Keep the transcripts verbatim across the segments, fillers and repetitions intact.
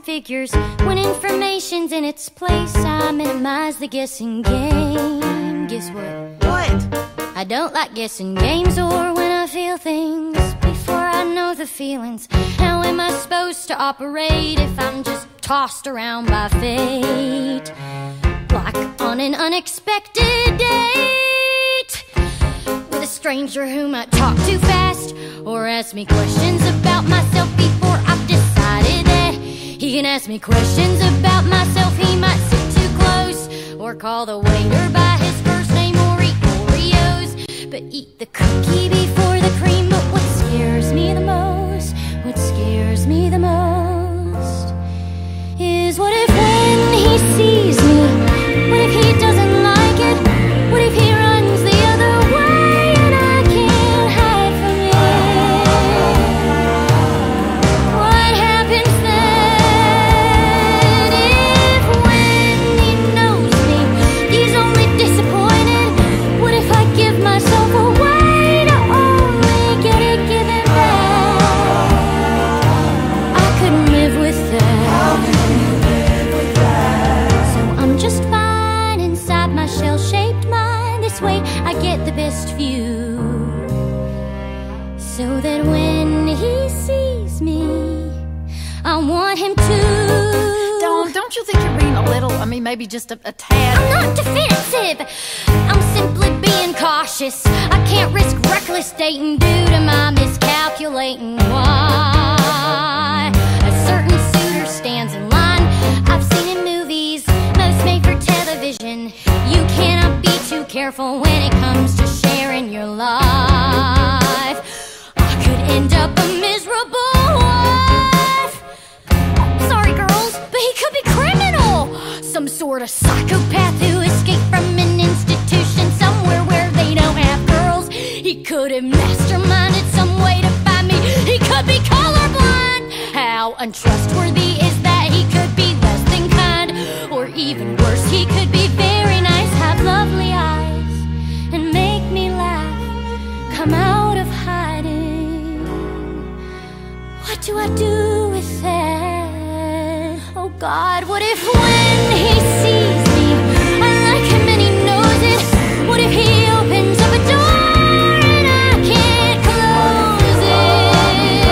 figures. When information's in its place, I minimize the guessing game. Guess what? What? I don't like guessing games or when I feel things before I know the feelings. How am I supposed to operate if I'm just tossed around by fate? Like on an unexpected date with a stranger who might talk too fast or ask me questions about myself before I've decided that he can ask me questions about myself. He might sit too close or call the waiter by his first name or eat Oreos, but eat the cookie before the cream. But what scares me the most, what scares me the most is what if when he sees me, what if he doesn't like it, what if he runs the other way and I can't hide from it? What happens then if when he knows me, he's only disappointed? What if I give myself away to only get it given back? I couldn't live with that. So I'm just fine inside my shell-shaped mind. This way I get the best view, so that when he sees me, I want him to. Dawn, don't you think you're being a little, I mean, maybe just a, a tad? I'm not defensive, I'm simply being cautious. I can't risk reckless dating due to my miscalculating. Why a certain suitor stands in line, I've seen in movies, most made for television. You cannot be too careful when it comes to sharing your life. I could end up a miserable wife. Sorry girls, but he could be criminal, some sort of psychopath who escaped from an institution somewhere where they don't have girls. He could have masterminded some way to find me. He could be colorblind. How untrustworthy is that? He could be less than kind, or even worse, he could be very nice, have lovely eyes, and make me laugh, come out of hiding. What do I do with that? Oh God, what if when he sees me, I like him and he knows it? What if he opens up a door and I can't close it?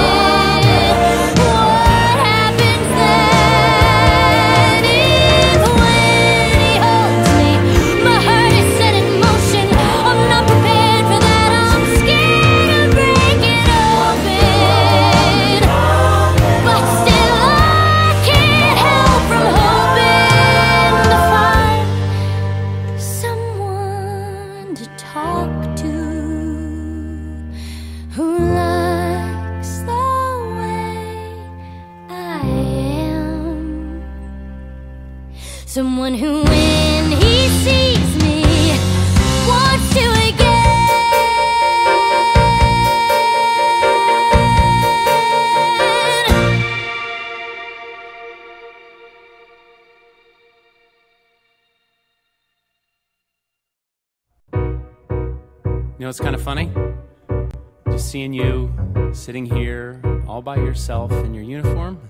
What happens then if when he holds me, my heart is set in motion? I'm not prepared for that, I'm scared of breaking open, but still I can't help from hoping to find someone to talk to who likes the way I am. Someone who, when he sees me, wants to again. You know, it's kind of funny, just seeing you sitting here all by yourself in your uniform.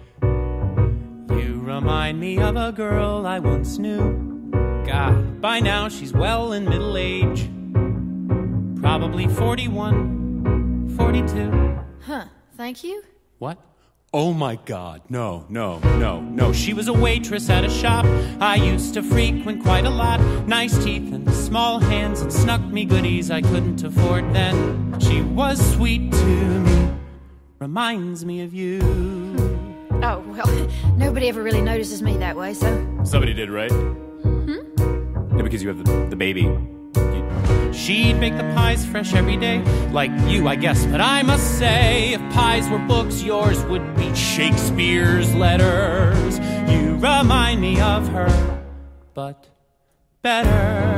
You remind me of a girl I once knew. God, by now she's well in middle age, probably forty-one, forty-two. Huh, thank you. What? Oh my God, no, no, no, no. She was a waitress at a shop I used to frequent quite a lot. Nice teeth and small hands, and snuck me goodies I couldn't afford then. She was sweet to me, reminds me of you. Oh, well, nobody ever really notices me that way, so. Somebody did, right? Hmm? Yeah, because you have the, the baby. You, she'd make the pies fresh every day, like you, I guess. But I must say, if pies were books, yours would be Shakespeare's letters. You remind me of her, but better.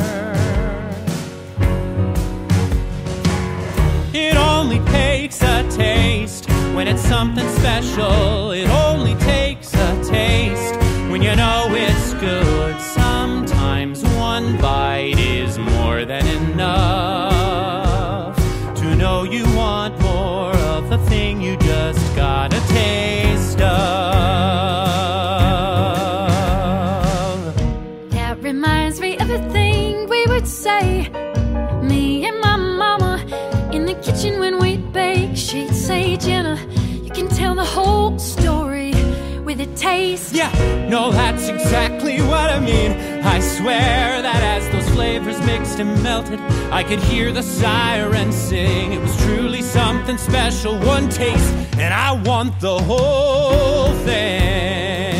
It only takes a taste when it's something special. It only takes a taste when you know it's good. Sometimes one bite is more than enough to know you want more of the thing you just got a taste of. would say. Me and my mama in the kitchen when we'd bake, she'd say, Jenna, you can tell the whole story with a taste. Yeah, no, that's exactly what I mean. I swear that as those flavors mixed and melted, I could hear the sirens sing. It was truly something special, one taste, and I want the whole thing.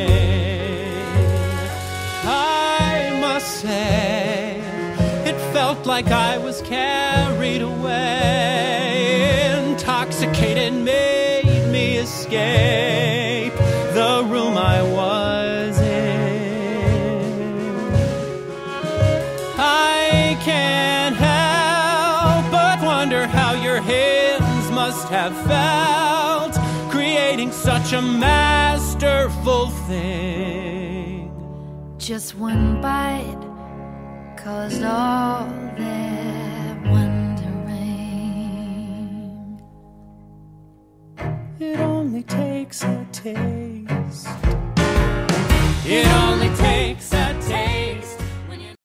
I must say, it felt like I was carried away, intoxicated, made me escape the room I was in. I can't help but wonder how your hands must have felt, creating such a masterful thing. Just one bite caused all that wondering. It only takes a taste. It only takes a